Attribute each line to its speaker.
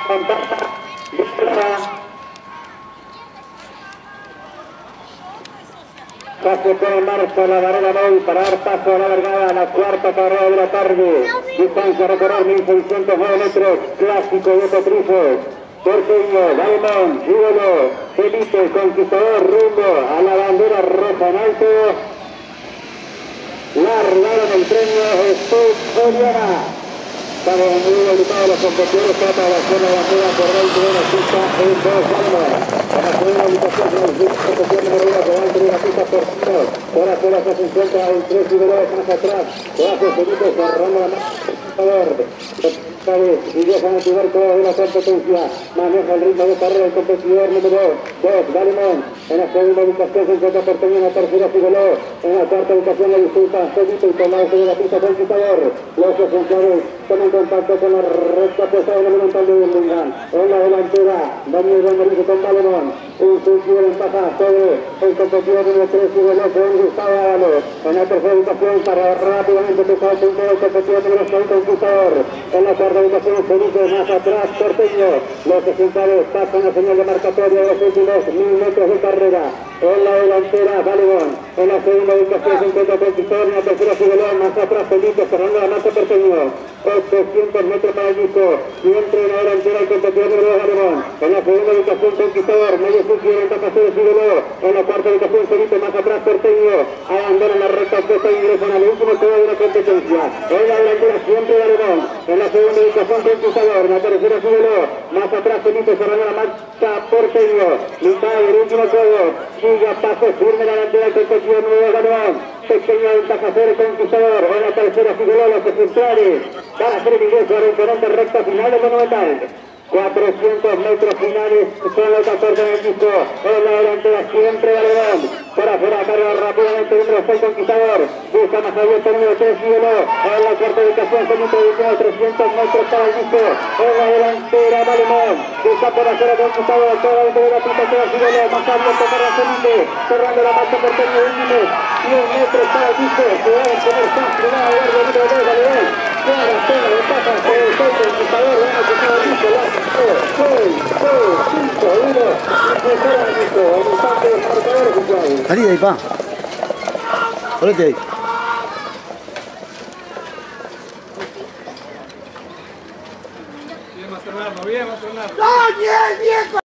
Speaker 1: Ya se pone en marcha la Varela Moy para dar paso a la largada, la cuarta carrera de la tarde. Distancia a recorrer 1609 metros, clásico de Potrizos. Porteño, Daimon, Ídolo, Felipe, Conquistador, rumbo a la bandera roja en alto. Largaron el premio Sport Oriana. Estamos muy limitados los competidores, trata de hacer la bandera por 20 de la pista en dos años. Para hacer una limitación de los competidores número 1 que van a tener la pista por 5. Por afuera se encuentra el 3 y más atrás. Lo hace Felipe cerrando la mano. Y dejan el primer juego de la competencia. Maneja el ritmo de carrera el competidor número 2, Dalimón. En la segunda ubicación se encuentra Porteño, en la tercera Figueló. En la cuarta ubicación la disputa Felipe y con la de la pista Conquistador. Los esenciales toman contacto con la recta pesada monumental de Birmingham. En la delantera, Daniel Rodríguez con Dalimón. Un sentido de ventaja sobre el competidor número 3, Figueló, con Gustavo Ábalos. En la tercera ubicación para rápidamente pesar el punto del competidor número 6, Conquistador. En la cuarta ubicación Felipe, más atrás Porteño. Los ejemplares pasan la señal de marcatoria de los últimos 1000 metros de carrera. En la delantera Dalimón. En la segunda ubicación se encuentra Conquistador. En la tercera Figueló, más atrás Felipe, cerrando la marcha Porteño. 800 metros para el disco. Siempre en la delantera el competidor número 2, Dalimón. En la segunda ubicación Conquistador. Medio función en ventaja de Figueló. En la cuarta ubicación Felipe, más atrás Porteño. Abandonan la recta opuesta e ingresan al último juego de la competencia. En la delantera siempre Dalimón. En la segunda ubicación Conquistador. En la tercera Figueló. Más atrás Felipe, cerrando la marcha Porteño. Mitad del último juego. Sigue a paso firme la delantera del competidor número 2, Dalimón. Pequeña ventaja sobre el Conquistador. En la tercera Figueló, los ejemplares van a hacer el ingreso a la imponente recta final del Monumental. 400 metros finales con los 14 en el disco. En la delantera siempre Dalimón. Por afuera carga rápidamente el número 6 Conquistador. Busca más abierto el número 3 Figueló. En la cuarta ubicación Felipe, 300 metros para el disco. En la delantera Dalimón. Busca por afuera Conquistador. Toda la de la pista queda Figueló. Más abierto para Felipe. Cerrando la marcha Porteño de últimos 100 metros para el disco. Se va a poner Sastre. Va a guardar el número 2 Dalimón. Clara pena de pata. El Conquistador. Va a empezar el disco. 6, 5, 1. Y se el disco. En instante de marcador oficial.
Speaker 2: Salí de ahí, pa. Ponete ahí.
Speaker 3: Bien, más bien, más